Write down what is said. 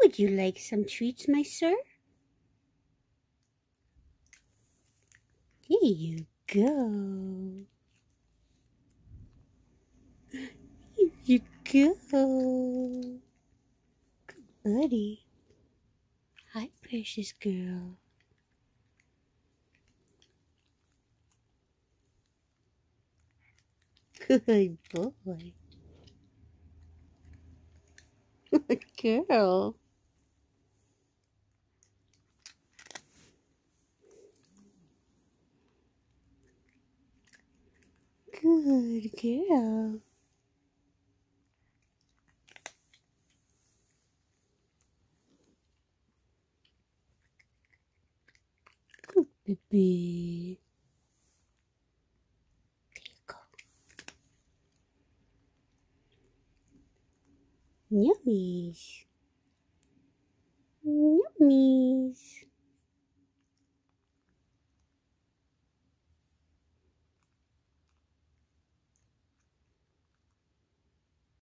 Would you like some treats, my sir? Here you go. Here you go. Good buddy. Hi, precious girl. Good boy. Good girl. Good girl. Good baby. There you go. Yummies. Yummy.